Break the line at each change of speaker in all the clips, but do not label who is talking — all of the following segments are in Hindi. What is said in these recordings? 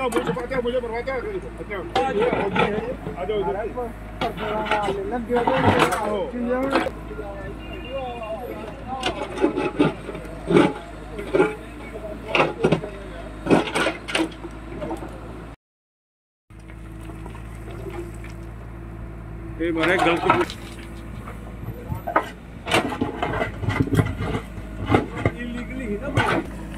मुझे करवाते हैं। आ जाओ ये मारे गलत इलीगली ही ना।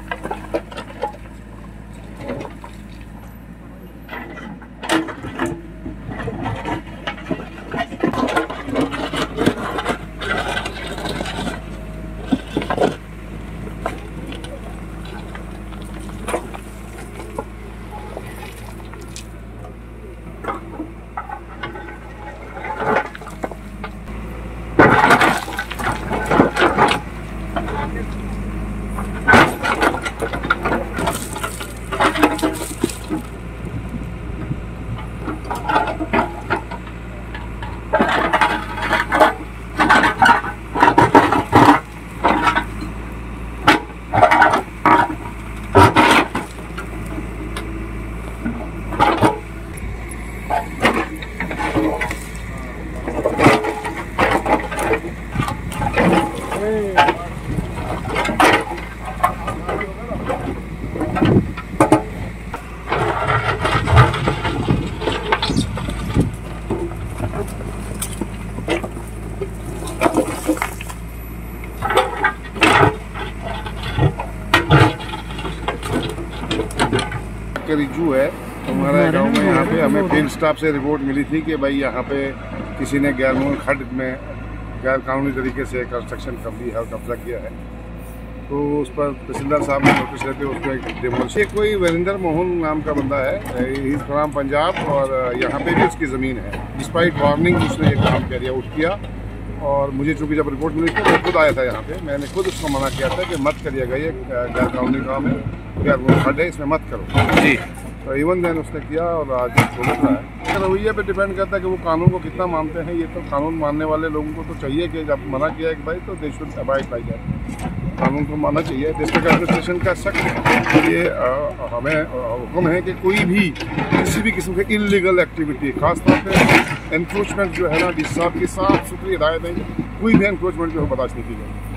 रिजू है हमारे गांव में। यहाँ पे हमें फील्ड स्टाफ से रिपोर्ट मिली थी कि भाई यहाँ पे किसी ने गैरमूल खड्ड में गैर कानूनी तरीके से कंस्ट्रक्शन कर ली है और कब्जा किया है। तो उस पर तहसीलदार साहब ने नोटिस लेते उसको एक डिमोलिशन। कोई वीरेंद्र मोहन नाम का बंदा है, ही इज फ्रॉम पंजाब और यहाँ पे भी उसकी ज़मीन है। डिस्पाइट वार्निंग उसने ये काम किया और मुझे चूँकि जब रिपोर्ट मिली थी मैं खुद आया था यहाँ पे। मैंने खुद उसको मना किया था कि मत करिएगा, ये गैर कानूनी काम है, गैर खड्ड है, इसमें मत करो जी। तो इवन देन उसने किया और आज छोड़ रहा है। रवैये पे डिपेंड करता है कि वो कानून को कितना मानते हैं। ये तो कानून मानने वाले लोगों को तो चाहिए कि जब मना किया है कि भाई तो they should abide by that. कानून को मानना चाहिए। डिस्ट्रिक्ट एडमिनिस्ट्रेशन का सख्त ये हमें हुक्म है कि कोई भी किसी भी किस्म की इलीगल एक्टिविटी, खासतौर पे एनक्रोचमेंट जो है ना, जिस साहब की साफ सुथरी हिदायत है, कोई भी एनक्रोचमेंट जो है बर्दाश्त नहीं की जाएगी।